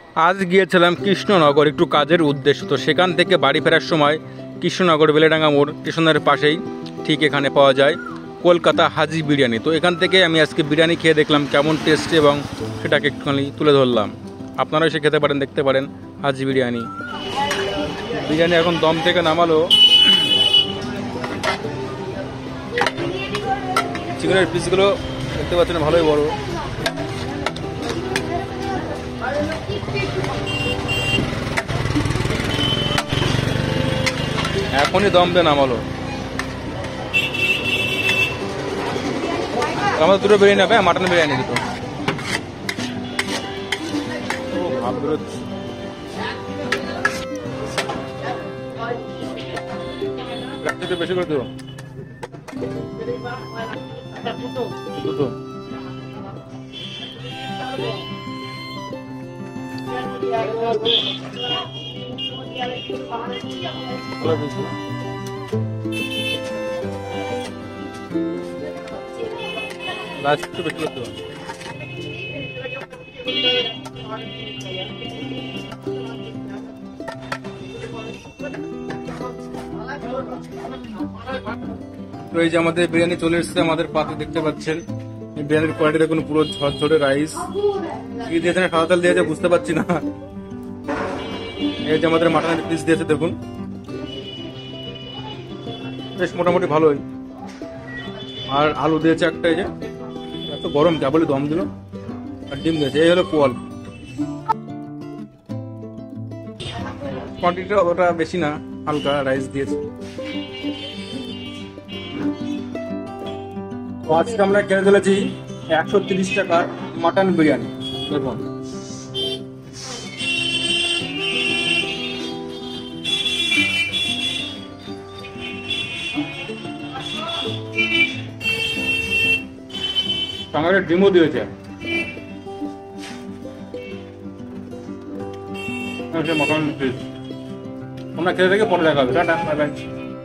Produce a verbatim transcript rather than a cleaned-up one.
আজ গিয়েছিলাম কৃষ্ণনগর একটু কাজের উদ্দেশ্য, তো সেখান থেকে বাড়ি ফেরার সময় কৃষ্ণনগর বেলেডাঙ্গা মোড় স্টেশনের পাশেই ঠিক এখানে পাওয়া যায় কলকাতা হাজি বিরিয়ানি। তো এখান থেকে আমি আজকে বিরিয়ানি খেয়ে দেখলাম কেমন টেস্ট এবং সেটাকে একটুখানি তুলে ধরলাম। আপনারাও এসে খেতে পারেন, দেখতে পারেন হাজি বিরিয়ানি। বিরিয়ানি এখন দম থেকে নামালো। চিকেনের পিসগুলো দেখতে পাচ্ছেন ভালোই বড়। এখনই দম দিয়ে নামালো। আমাদের দুটো বিরিয়ানি হবে, মাটন বিরিয়ানি দুটো। বেশি করে দেবো দুটো। লাস্ট একটু বেশি করে দেবো। তো এই যে আমাদের বিরিয়ানি চলে এসেছে আমাদের পাতে, দেখতে পাচ্ছেন বিরিয়ানির কোয়ালিটি দেখুন, পুরো ঝরঝরে রাইস। কি দিয়েছে না সাদা তেল দিয়েছে বুঝতে পারছি না। এই যে আমাদের মাটনের পিস দিয়েছে দেখুন, বেশ মোটামুটি ভালোই। আর আলু দিয়েছে একটা, এই যে এত গরম কেবলই দম দিল। আর ডিম দিয়েছে, এই হলো পোয়াল। কোয়ান্টিটিটা অতটা বেশি না, হালকা রাইস দিয়েছে। আজকে আমরা কিনে চলেছি একশো তিরিশ টাকার মাটন বিরিয়ানি। দেখুন সঙ্গে ডিমও দিয়েছে। মাটন পিস আমরা খেতে থেকে পরে দেখা হবে। Tata, bye by.